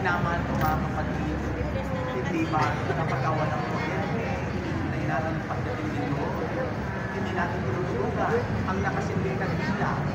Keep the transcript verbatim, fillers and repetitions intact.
minamahal ko mga kapatid, hindi ba napagawa ng kuryente, hindi natin pagdating dito, hindi natin tulungan ang nakasinding kanila.